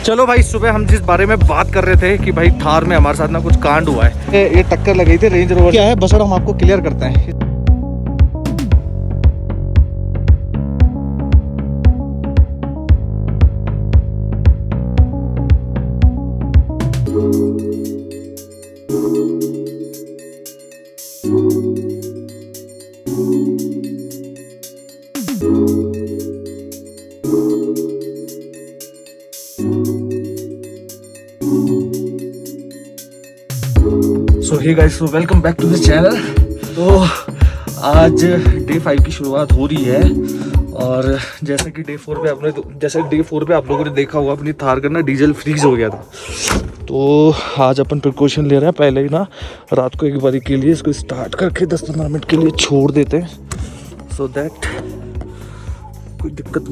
चलो भाई, सुबह हम जिस बारे में बात कर रहे थे कि भाई थार में हमारे साथ ना कुछ कांड हुआ है, ये टक्कर लगी थी रेंज रोवर। क्या है बसड़, हम आपको क्लियर करते हैं। So hey guys, so welcome back to this channel. तो आज डे 5 की शुरुआत हो रही है और जैसे कि डे 4 पे आप लोगों ने देखा होगा, अपनी थार का ना डीजल फ्रीज हो गया था। तो आज अपन प्रिकॉशन ले रहे हैं, पहले ही ना रात को एक बारी के लिए इसको स्टार्ट करके 10-15 मिनट के लिए छोड़ देते हैं, सो दैट कोई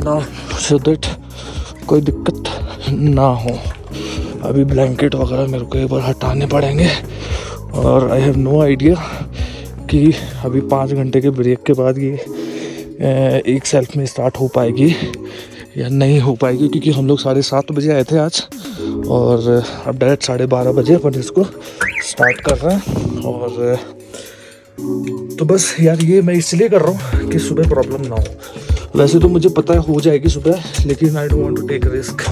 दिक्कत ना हो। अभी ब्लैंकेट वगैरह मेरे को एक बार हटाने पड़ेंगे और आई हैव नो आइडिया कि अभी 5 घंटे के ब्रेक के बाद ये एक सेल्फ में स्टार्ट हो पाएगी या नहीं हो पाएगी, क्योंकि हम लोग 7:30 बजे आए थे आज और अब डायरेक्ट 12:30 बजे अपन इसको स्टार्ट कर रहे हैं। और तो बस यार, ये मैं इसलिए कर रहा हूँ कि सुबह प्रॉब्लम ना हो। वैसे तो मुझे पता है हो जाएगी सुबह, लेकिन I don't want to take risk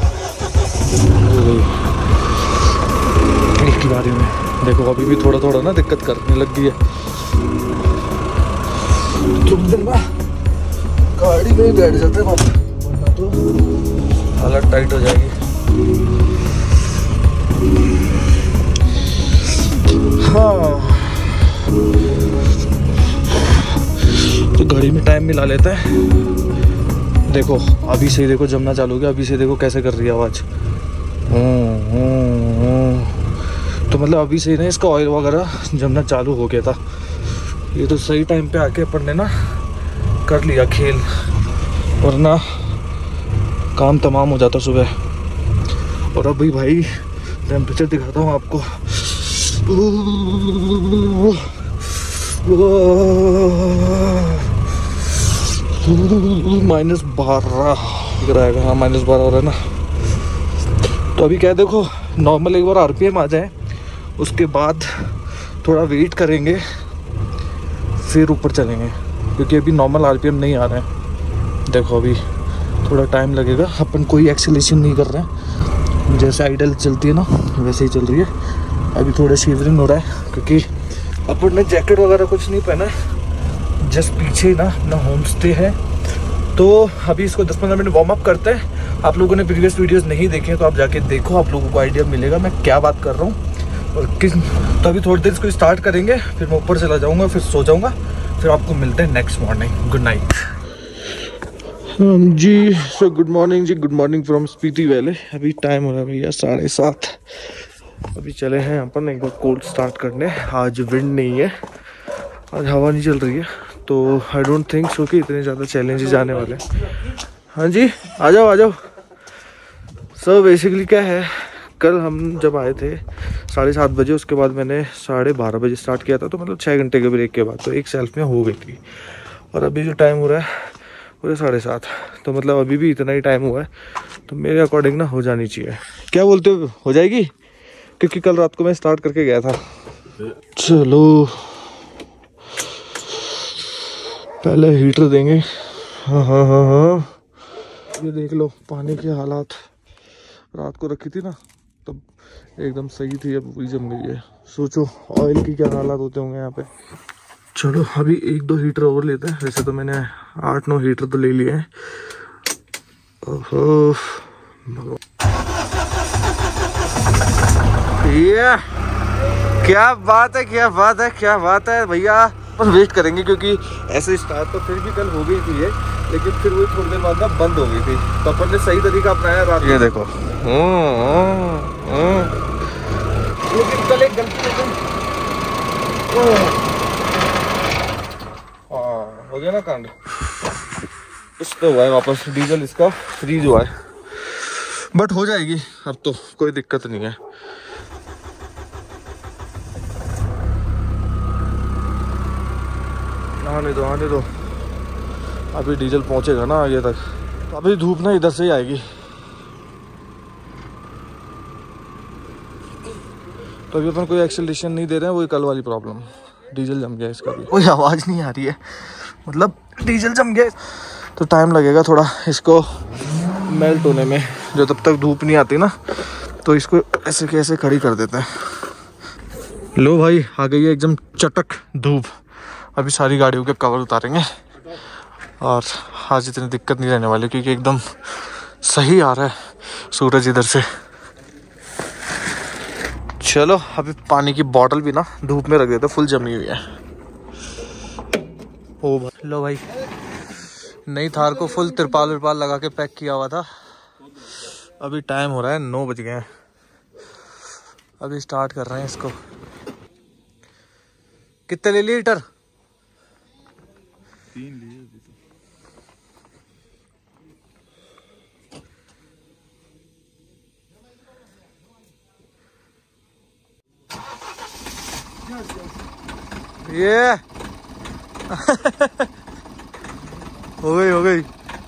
एक ही बारे में। देखो अभी भी थोड़ा ना दिक्कत करने लग गई है। तुम दिन ना गाड़ी में ही बैठ जाते हैं, वरना तो हालत टाइट हो जाएगी। हाँ, तो गाड़ी में टाइम मिला लेता है। देखो अभी से देखो जमना चालू हो गया, अभी से देखो कैसे कर रही है आवाज़। तो मतलब अभी से ही ना इसका ऑयल वगैरह जमना चालू हो गया था। ये तो सही टाइम पे आके अपन ने ना कर लिया खेल, वरना काम तमाम हो जाता सुबह। और अभी भाई टेम्परेचर दिखाता हूँ आपको, -12 दिख रहा है। हाँ -12 हो रहा है ना। तो अभी क्या है, देखो नॉर्मल एक बार आरपीएम आ जाए, उसके बाद थोड़ा वेट करेंगे, फिर ऊपर चलेंगे, क्योंकि अभी नॉर्मल आरपीएम नहीं आ रहे हैं। देखो अभी थोड़ा टाइम लगेगा, अपन कोई एक्सेलेरेशन नहीं कर रहे हैं, जैसे आइडल चलती है ना वैसे ही चल रही है। अभी थोड़ा शिवरिंग हो रहा है क्योंकि अपन ने जैकेट वगैरह कुछ नहीं पहना है, जस्ट पीछे ना अपना होम स्टे है। तो अभी इसको 10-15 मिनट वार्म अप करते हैं। आप लोगों ने प्रीवियस वीडियोस नहीं देखे तो आप जाके देखो, आप लोगों को आइडिया मिलेगा मैं क्या बात कर रहा हूँ और किस। तो अभी थोड़ी देर इसको स्टार्ट करेंगे, फिर मैं ऊपर चला जाऊँगा, फिर सो जाऊँगा, फिर आपको मिलते हैं next morning. Good night ji. So good morning ji, good morning from Spiti valley. अभी टाइम हो रहा है भैया 7:30। अभी चले हैं अपन एक बार कोल्ड स्टार्ट करने। आज विंड नहीं है, आज हवा नहीं चल रही है, तो आई डोंट थिंक सो कि इतने ज़्यादा चैलेंजेस आने वाले हैं। हाँ जी, आ जाओ। सो बेसिकली क्या है, कल हम जब आए थे 7:30 बजे, उसके बाद मैंने 12:30 बजे स्टार्ट किया था, तो मतलब 6 घंटे के ब्रेक के बाद तो एक सेल्फ में हो गई थी। और अभी जो टाइम हो रहा है वो 7:30, तो मतलब अभी भी इतना ही टाइम हुआ है, तो मेरे अकॉर्डिंग ना हो जानी चाहिए। क्या बोलते हो जाएगी? क्योंकि कल रात को मैं स्टार्ट करके गया था। चलो पहले हीटर देंगे। हाँ, ये देख लो पानी के हालात। रात को रखी थी ना तब एकदम सही थी, अब वही जम गई है। सोचो ऑयल की क्या हालात होते होंगे यहाँ पे। चलो अभी 1-2 हीटर और लेते हैं। वैसे तो मैंने 8-9 हीटर तो ले लिए हैं। ओहो ये क्या बात है भैया। अपन वेट करेंगे क्योंकि ऐसे स्टार्ट तो फिर भी कल हो गई थी ये, लेकिन फिर वही थोड़ी देर बाद ना बंद हो गई थी, तो अपन ने सही तरीका अपनाया रात। ये देखो लेकिन कल एक गलती हो गया ना कांड। कुछ तो हुआ है, वापस डीजल इसका फ्रीज हुआ है, बट हो जाएगी अब तो, कोई दिक्कत नहीं है। आने दो, अभी डीजल पहुंचेगा ना आगे तक, तो अभी धूप ना इधर से ही आएगी। तो अभी अपन कोई एक्सेलरेशन नहीं दे रहे हैं, वही कल वाली प्रॉब्लम, डीजल जम गया इसका भी। कोई आवाज़ नहीं आ रही है, मतलब डीजल जम गया तो टाइम लगेगा थोड़ा इसको मेल्ट होने में। जो तब तक धूप नहीं आती ना, तो इसको ऐसे कैसे खड़ी कर देते हैं। लो भाई, आ गई है एकदम चटक धूप। अभी सारी गाड़ियों के कवर उतारेंगे और आज इतनी दिक्कत नहीं रहने वाली, क्योंकि एकदम सही आ रहा है सूरज इधर से। चलो अभी पानी की बोतल भी ना धूप में रख देते, फुल जमी हुई है। ओ भाई, लो भाई, नई थार को फुल तिरपाल विरपाल लगा के पैक किया हुआ था। अभी टाइम हो रहा है 9 बज गए हैं। अभी स्टार्ट कर रहे हैं इसको। कितने ले लिए लीटर? 3 लिए अभी तो। ये हो गई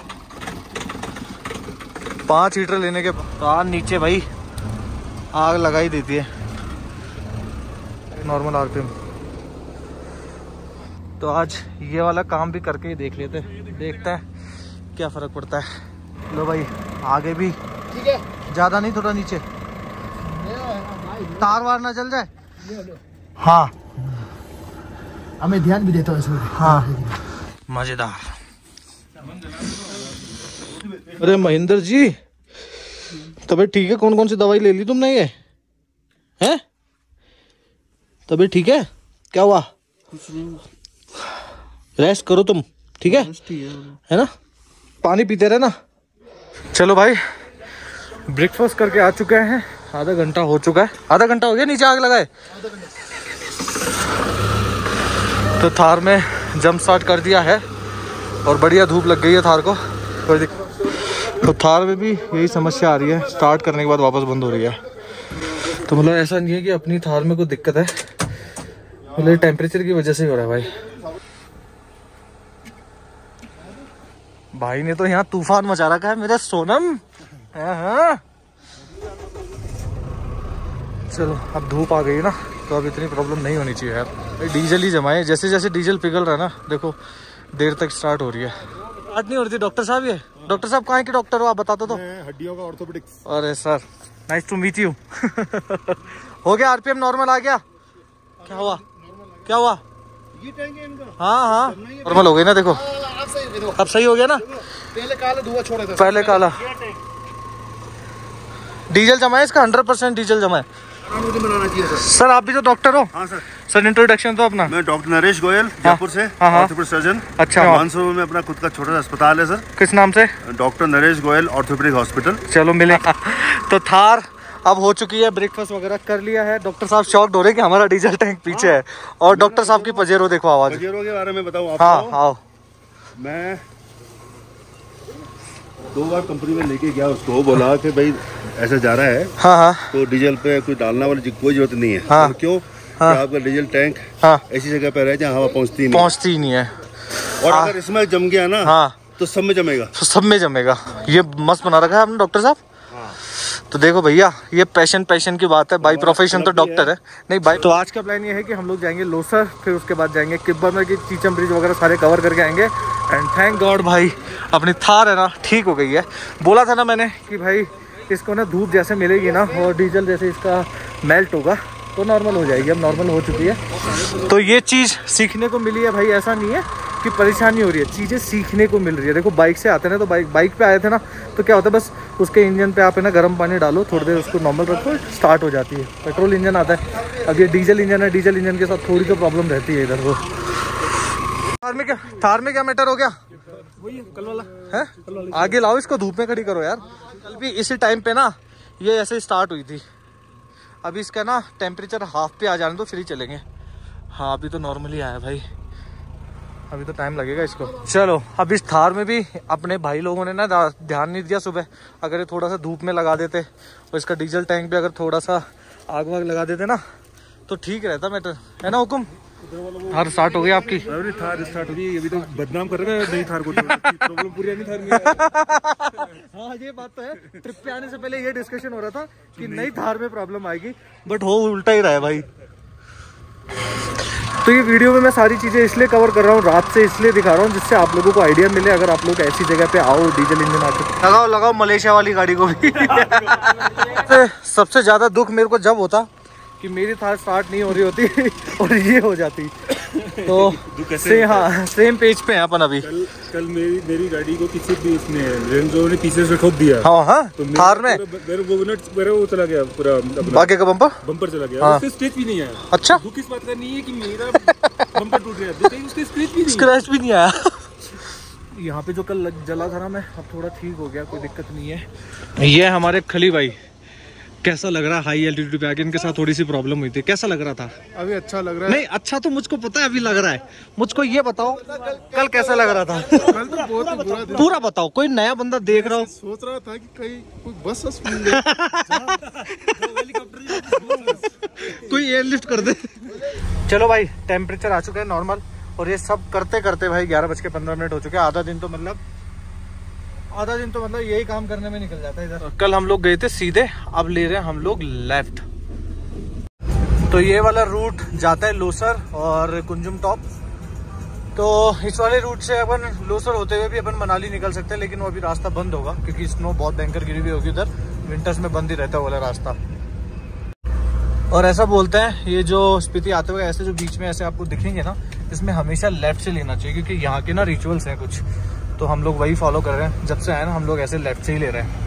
5 लीटर लेने के बाद नीचे भाई आग लगा ही देती है नॉर्मल आरपीएम। तो आज ये वाला काम भी करके ही देख लेते, देखते हैं क्या फर्क पड़ता है। लो भाई, आगे भी ठीक है, ज्यादा नहीं, थोड़ा नीचे, तार वार ना जल जाए। हाँ, मैं ध्यान भी देता हूँ इसमें। हाँ, मजेदार। अरे महेंद्र जी, तबीयत ठीक है? कौन कौन सी दवाई ले ली तुमने? ये हैं? तबीयत ठीक है? क्या हुआ? कुछ नहीं, रेस्ट करो तुम, ठीक है ना? पानी पीते रहे ना। चलो भाई, ब्रेकफास्ट करके आ चुके हैं। आधा घंटा हो चुका है, आधा घंटा हो गया नीचे आग लगाए। तो थार में जंप स्टार्ट कर दिया है और बढ़िया धूप लग गई है थार को। तो थार में भी यही समस्या आ रही है, स्टार्ट करने के बाद वापस बंद हो रही है। तो मतलब ऐसा नहीं है कि अपनी थार में कोई दिक्कत है, मतलब टेम्परेचर की वजह से ही हो रहा है भाई। भाई ने तो यहाँ तूफान मचा रखा है मेरे सोनम। हाँ। चलो अब धूप आ गई ना, तो अब इतनी प्रॉब्लम नहीं होनी चाहिए यार। डीजल ही जमाए, जैसे जैसे डीजल पिघल रहा है ना, देखो देर तक स्टार्ट हो रही है। स्टार्ट नहीं हो रही थी। डॉक्टर साहब, ये डॉक्टर साहब कहाँ के डॉक्टर हो आप? बता दो। हड्डियों का ऑर्थोपेडिक्स। अरे sir, nice to meet you. हो गया आरपीएम नॉर्मल आ गया? क्या हुआ? क्या हुआ? ये टैंक है इनका। हाँ, नॉर्मल हो गई ना, देखो अब सही हो गया ना। पहले काला धुआं छोड़ा था, पहले काला। डीजल जमा है इसका, 100% डीजल जमा है। बनाना चाहिए सर आप भी तो डॉक्टर हो? हाँ सर। सर इंट्रोडक्शन तो अपना। मैं डॉक्टर नरेश गोयल, जयपुर से, ऑर्थोपेडिक सर्जन। अच्छा। मानसरोवर में अपना खुद का छोटा सा अस्पताल है सर। किस नाम से? Doctor Naresh Goyal orthopaedic hospital. चलो मिले। तो थार अब हो चुकी है, ब्रेकफास्ट वगैरह कर लिया है। डॉक्टर साहब शॉक्ड हो रहे कि हमारा डीजल टैंक पीछे है। और डॉक्टर साहब की पजेरो देखो, आवाज। पजेरो के बारे में बताऊं आपको? हाँ आओ। मैं 2 बार कंपनी में लेके गया उसको, बोला कि भाई ऐसा जा रहा है। हाँ। तो डीजल पे कोई डालना वाली कोई जरूरत नहीं है। हाँ। तो क्यों? हाँ। आपका डीजल टैंक ऐसी जगह पे रहे जहाँ हवा पहुँचती नहीं है। और अगर इसमें जम गया ना, हाँ, तो सब में जमेगा। तो सब में जमेगा। ये मस्त बना रखा है आपने डॉक्टर साहब। तो देखो भैया, ये पैशन की बात है। बाई प्रोफेशन तो डॉक्टर है, नहीं बाई। तो आज का प्लान ये है कि हम लोग जाएंगे लोसर, फिर उसके बाद जाएंगे किब्बर में, कि चीचम ब्रिज वगैरह सारे कवर करके आएंगे। एंड थैंक गॉड भाई अपनी थार है ना ठीक हो गई है। बोला था ना मैंने कि भाई इसको ना धूप जैसे मिलेगी ना और डीजल जैसे इसका मेल्ट होगा तो नॉर्मल हो जाएगी। अब नॉर्मल हो चुकी है। तो ये चीज़ सीखने को मिली है भाई। ऐसा नहीं है कि परेशानी हो रही है, चीज़ें सीखने को मिल रही है। देखो बाइक से आते हैं ना, तो बाइक पे आए थे ना, तो क्या होता है, बस उसके इंजन पे आप है ना गर्म पानी डालो, थोड़ी देर उसको नॉर्मल रखो, स्टार्ट हो जाती है। पेट्रोल इंजन आता है, अब ये डीजल इंजन है। डीजल इंजन के साथ थोड़ी तो प्रॉब्लम रहती है इधर। वो थार में क्या मैटर हो गया? वही कल वाला है। आगे लाओ इसको, धूप में खड़ी करो यार। कल भी इसी टाइम पे ना ये ऐसे स्टार्ट हुई थी। अभी इसका ना टेम्परेचर हाफ पे आ जाने दो, फिर ही चलेंगे। हाँ अभी तो नॉर्मली आया भाई, अभी तो टाइम लगेगा इसको। चलो अब इस थार में भी अपने भाई लोगों ने ना ध्यान नहीं दिया सुबह। अगर ये थोड़ा सा धूप में लगा देते और इसका डीजल टैंक भी अगर थोड़ा सा आग वाग लगा देते ना, तो ठीक रहता मैटर, है ना हुकुम? थार स्टार्ट हो गई आपकी? अरे थार स्टार्ट हो गई, अभी तो बदनाम कर रहे हैं नई थार को, प्रॉब्लम पूरी नहीं थार में। हाँ ये बात तो है, ट्रिप पे आने से पहले ये डिस्कशन हो रहा था कि नई थार में प्रॉब्लम आएगी, बट हो उल्टा ही रहा है भाई। तो ये वीडियो में मैं सारी चीज़ें इसलिए कवर कर रहा हूँ, रात से इसलिए दिखा रहा हूँ जिससे आप लोगों को आइडिया मिले। अगर आप लोग ऐसी जगह पे आओ, डीजल इंजन आके लगाओ मलेशिया वाली गाड़ी को भी। सबसे ज़्यादा दुख मेरे को जब होता कि मेरी थार स्टार्ट नहीं हो रही होती और ये हो जाती, तो सेम पेज पे हैं अपन अभी। कल मेरी गाड़ी को किसी भी इसने रेंज रोवर ने पीछे से ठोक दिया। हाँ तो थार में मेरा वो चला गया पूरा, आगे का बम्पर चला गया। उसके स्क्रैच भी नहीं आया। अच्छा, दुख इस बात का नहीं है कि मेरा बम्पर टूट गया, उसके स्क्रैच भी नहीं आया। यहाँ पे जो कल जला था ना मैं, अब थोड़ा ठीक हो गया, कोई दिक्कत नहीं है। ये हमारे खली भाई, कैसा लग रहा है? हाई एल्टीट्यूड पे आके इनके साथ थोड़ी सी प्रॉब्लम हुई थी, कैसा लग रहा था? अभी अच्छा लग रहा है। नहीं अच्छा तो मुझको पता है अभी लग रहा है, मुझको ये बताओ कल कैसा लग रहा था? कल तो बहुत ही बुरा था। पूरा बताओ, कोई नया बंदा देख रहा हो। सोच रहा था कि कहीं कोई बस कोई एयरलिफ्ट कर दे। चलो भाई, टेम्परेचर आ चुका है नॉर्मल, और ये सब करते करते भाई 11:15 हो चुके हैं। आधा दिन तो मतलब यही काम करने में निकल जाता है इधर। कल हम लोग गए थे सीधे, अब ले रहे हैं हम लोग लेफ्ट। तो ये वाला रूट जाता है लोसर और कुंजुम टॉप। तो इस वाले रूट से अपन लोसर होते हुए भी अपन मनाली निकल सकते हैं, लेकिन वो अभी रास्ता बंद होगा क्योंकि स्नो बहुत भयंकर गिरी हुई होगी उधर। विंटर्स में बंद ही रहता है वाला रास्ता। और ऐसा बोलते हैं ये जो स्पीति आते हुए ऐसे जो बीच में ऐसे आपको दिखेंगे ना, इसमें हमेशा लेफ्ट से लेना चाहिए, क्योंकि यहाँ के ना रिचुअल्स हैं कुछ, तो हम लोग वही फॉलो कर रहे हैं। जब से आए ना हम लोग ऐसे लेफ्ट से ही ले रहे हैं।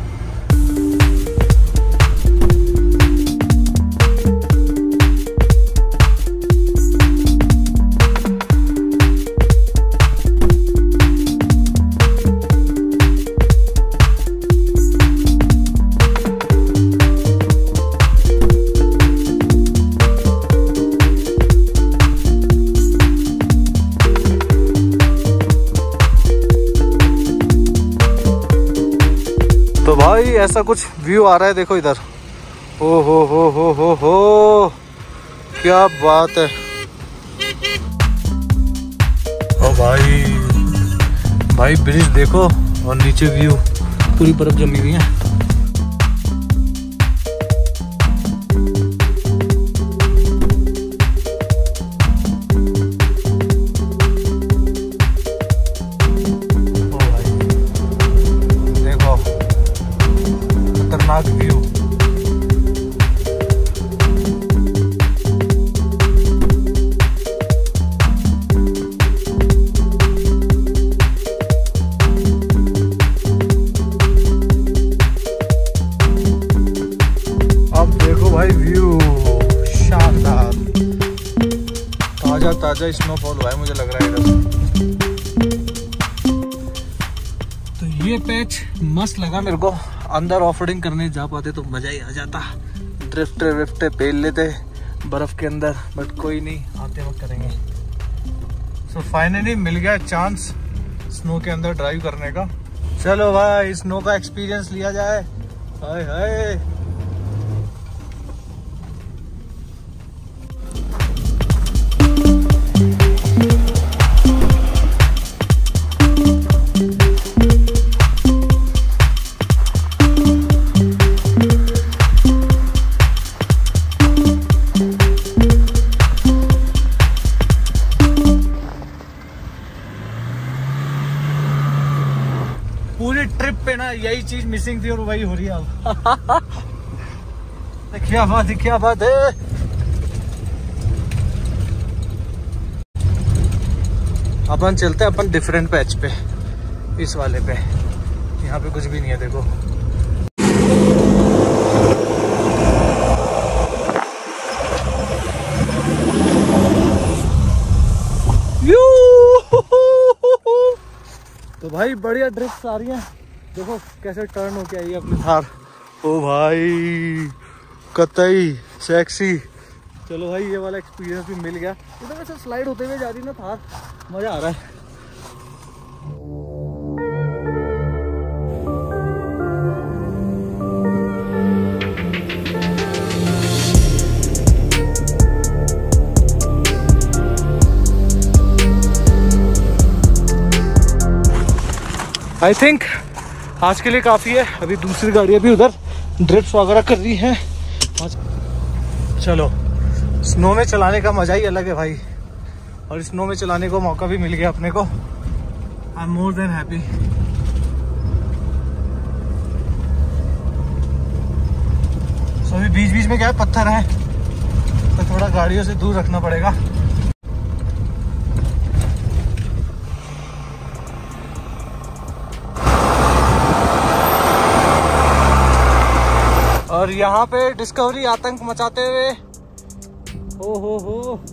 तो भाई ऐसा कुछ व्यू आ रहा है, देखो इधर। ओ हो क्या बात है। ओ भाई ब्रिज देखो, और नीचे व्यू, पूरी बर्फ जमी हुई है। व्यू अब देखो भाई, व्यू शानदार, ताजा स्नोफॉल हुआ है मुझे लग रहा है इधर। तो ये पैच मस्त लगा मेरे को। अंदर ऑफरोडिंग करने जा पाते तो मजा ही आ जाता, ड्रिफ्ट विफ्ट पेल लेते बर्फ के अंदर, बट कोई नहीं, आते वक्त करेंगे। सो फाइनली मिल गया चांस स्नो के अंदर ड्राइव करने का। चलो भाई, स्नो का एक्सपीरियंस लिया जाए। हाय हाय, पूरी ट्रिप पे ना यही चीज मिसिंग थी और वही हो रही है अब। क्या बात है। अपन चलते हैं अपन डिफरेंट पैच पे, इस वाले पे। यहाँ पे कुछ भी नहीं है देखो। तो भाई बढ़िया ड्रिफ्ट आ रही है, देखो कैसे टर्न होके आई है अपनी थार। ओ भाई कतई सेक्सी। चलो भाई, ये वाला एक्सपीरियंस भी मिल गया। इधर वैसे स्लाइड होते हुए जा रही ना थार, मजा आ रहा है। आई थिंक आज के लिए काफ़ी है। अभी दूसरी गाड़ियाँ भी उधर ड्रिफ्ट वगैरह कर रही हैं। चलो, स्नो में चलाने का मज़ा ही अलग है भाई, और स्नो में चलाने को मौका भी मिल गया अपने को। I am more than happy. So अभी बीच बीच में क्या है, पत्थर है तो थोड़ा गाड़ियों से दूर रखना पड़ेगा। और यहाँ पे डिस्कवरी आतंक मचाते हुए हो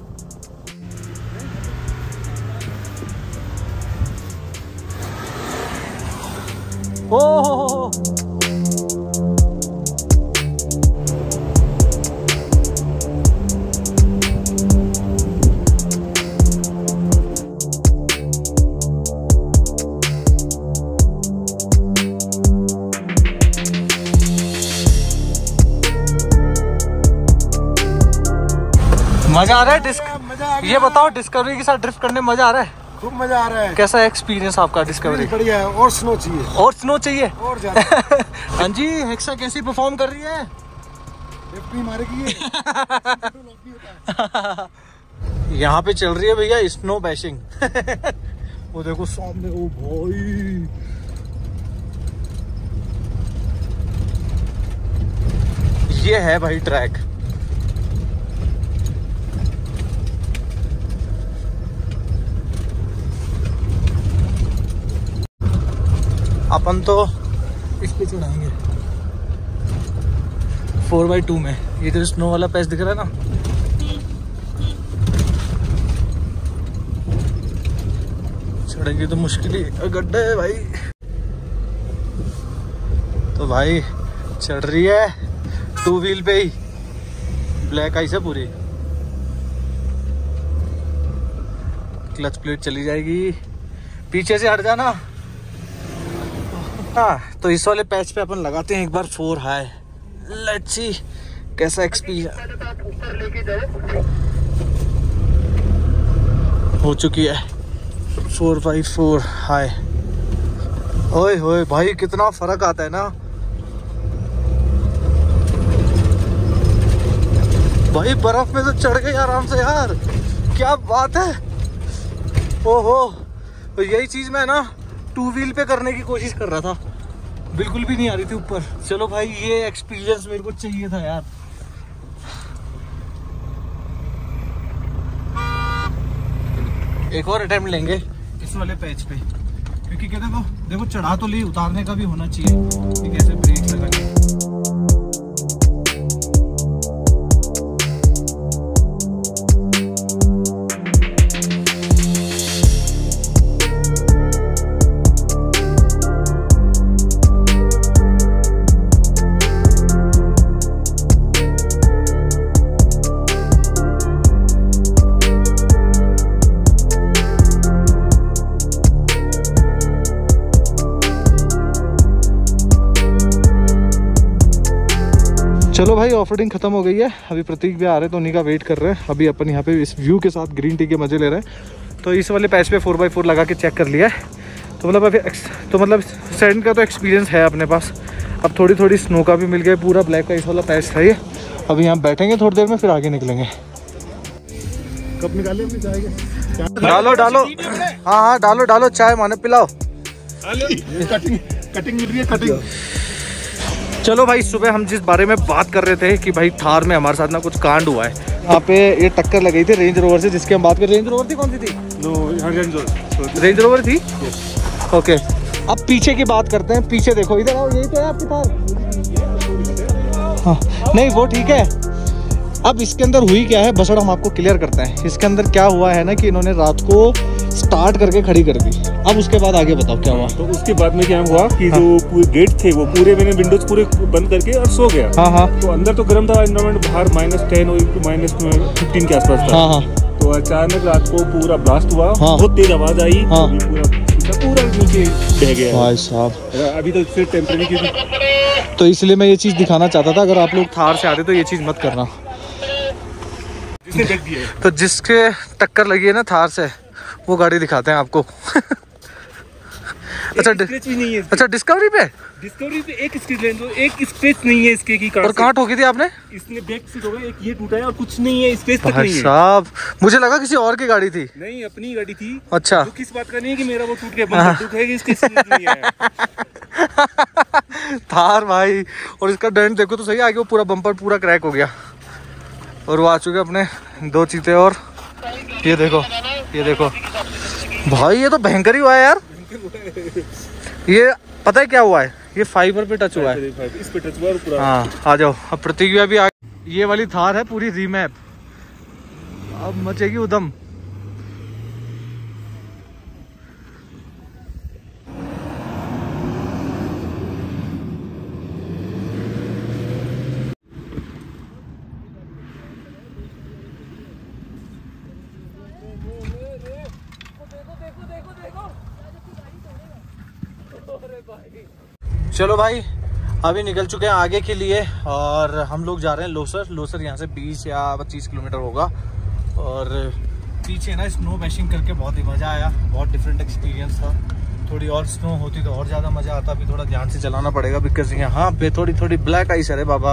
मजा आ रहा है। ये बताओ, डिस्कवरी के साथ ड्रिफ्ट करने में मजा आ रहा है? खूब मजा आ रहा है। कैसा एक्सपीरियंस आपका डिस्कवरी? बढ़िया है। और स्नो चाहिए, और स्नो चाहिए और ज्यादा। हाँ जी, हेक्सा कैसी परफॉर्म कर रही है? मारेगी। यहाँ पे चल रही है भैया स्नो बैशिंग। वो देखो सामने, ओ भाई ये है भाई ट्रैक। अपन तो इस पे चढ़ाएंगे 4x2 में। ये जो स्नो वाला पैच दिख रहा है ना, चढ़ेंगे तो मुश्किल ही, गड्ढा है भाई। तो भाई चढ़ रही है 2 व्हील पे ही, ब्लैक आइस है पूरी। क्लच प्लेट चली जाएगी, पीछे से हट जाना। हाँ, तो इस वाले पैच पे अपन लगाते हैं एक बार 4 हाई। लेट्स सी कैसा एक्सपीरियंस हो चुकी है। 4x4 high. ओए होए भाई, कितना फर्क आता है ना भाई। बर्फ में तो चढ़ गए आराम से यार, क्या बात है। ओहो, तो यही चीज मैं ना 2 व्हील पे करने की कोशिश कर रहा था, बिल्कुल भी नहीं आ रही थी ऊपर। चलो भाई, ये एक्सपीरियंस मेरे को चाहिए था यार। एक और अटेम्प्ट लेंगे इस वाले पैच पे, क्योंकि क्या देखो चढ़ा तो ली, उतारने का भी होना चाहिए कि कैसे ब्रेक लगानी। चलो भाई, ऑफ रोडिंग खत्म हो गई है। अभी प्रतीक भी आ रहे हैं तो उन्हीं का वेट कर रहे हैं। अभी अपन यहाँ पे इस व्यू के साथ ग्रीन टी के मजे ले रहे हैं। तो इस वाले पैच पे 4x4 लगा के चेक कर लिया है। तो मतलब अभी सैंड का तो एक्सपीरियंस है अपने पास। अब थोड़ी थोड़ी स्नो का भी मिल गया। पूरा ब्लैक का इस वाला पैच था ये। अभी यहाँ बैठेंगे थोड़ी देर में, फिर आगे निकलेंगे। कब निकाले अपनी चाय के? डालो हाँ डालो चाय माने पिलाओ। कटिंग मिल रही है, कटिंग। चलो भाई, सुबह हम जिस बारे में बात कर रहे थे कि भाई थार में हमारे साथ ना कुछ कांड हुआ है। यहाँ पे ये टक्कर लगी थी रेंज रोवर से, जिसकी हम बात कर। रेंज रोवर थी, कौन सी थी? रेंज रोवर थी। ओके, अब पीछे की बात करते हैं। पीछे देखो, इधर आओ, यही तो है आपकी थार। हाँ नहीं, वो ठीक है। अब इसके अंदर हुई क्या है बसड़, हम आपको क्लियर करते हैं। इसके अंदर क्या हुआ है ना कि इन्होंने रात को स्टार्ट करके खड़ी कर दी। अब उसके बाद आगे बताओ क्या हुआ। तो उसके बाद में क्या हुआ कि हाँ। जो पूरे गेट थे वो पूरे मैंने विंडोज पूरे बंद करके और सो गया। हाँ। तो अंदर तो गर्म था एनवायरनमेंट, बाहर -10 और -15 के आसपास था। हाँ। तो अचानक रात को पूरा ब्लास्ट हुआ। हाँ। बहुत तेज आवाज आई। हाँ। पूरा नीचे बह गया भाई साहब। अभी तो फिर टेम्परेरी, तो इसलिए मैं ये चीज दिखाना चाहता था। अगर आप लोग थार से आते तो ये चीज मत करना। तो जिसके टक्कर लगी है ना थार से, वो गाड़ी दिखाते हैं आपको। अच्छा स्क्रैच भी नहीं है। अच्छा डिस्कवरी पे एक स्क्रैच ले लो, एक स्क्रैच नहीं है इसके की कार और कहाँ ठोकी थी आपने? इसने बैक सीट होगा, एक ये टूटा है और कुछ नहीं है, स्क्रैच तक नहीं है। साहब मुझे लगा किसी और की गाड़ी थी। नहीं, अपनी गाड़ी थी। अच्छा, तो किस बात का नहीं है कि मेरा वो टूट गया, दुख है कि इसके स्क्रैच नहीं है। थार भाई, और इसका डेंट देखो तो सही, आगे वो पूरा बम्पर पूरा क्रैक हो गया। और वो आ चुके अपने 2 चीते। और ये देखो भाई, ये तो भयंकर ही हुआ है यार। ये पता है क्या हुआ है, ये फाइबर पे टच हुआ है। इस पे टच हुआ पूरा। हाँ आ जाओ, अब प्रतिक्रिया भी आ। ये वाली थार है पूरी रीमैप, अब मचेगी उधम। चलो भाई, अभी निकल चुके हैं आगे के लिए और हम लोग जा रहे हैं लोसर यहाँ से 20 या 25 किलोमीटर होगा। और पीछे ना स्नो बैशिंग करके बहुत ही मज़ा आया, बहुत डिफरेंट एक्सपीरियंस था। थोड़ी और स्नो होती तो और ज़्यादा मज़ा आता। अभी थोड़ा ध्यान से चलाना पड़ेगा बिकॉज यहाँ पे थोड़ी ब्लैक आइस है बाबा।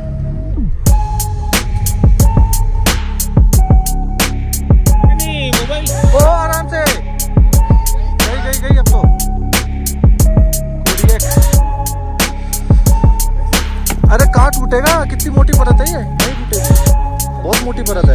ओ आराम से गई अब तो। अरे कहाँ टूटेगा, कितनी मोटी परत है ये, नहीं टूटेगी, बहुत मोटी परत है।